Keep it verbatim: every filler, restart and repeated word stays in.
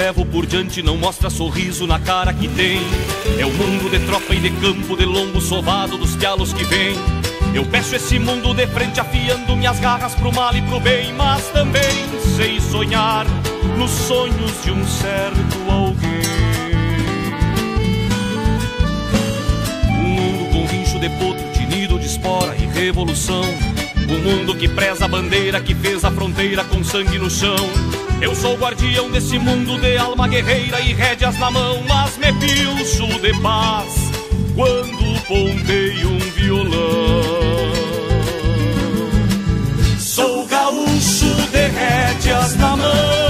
levo por diante não mostra sorriso na cara que tem. É o mundo de tropa e de campo, de lombo sovado dos pialos que vem. Eu peço esse mundo de frente afiando minhas garras pro mal e pro bem, mas também sei sonhar nos sonhos de um certo alguém. Um mundo com rincho de potro, tinido de espora e revolução. Um mundo que preza a bandeira que fez a fronteira com sangue no chão. Eu sou o guardião desse mundo de alma guerreira e rédeas na mão, mas me pilcho de paz quando ponteio um violão. Sou gaúcho de rédeas na mão,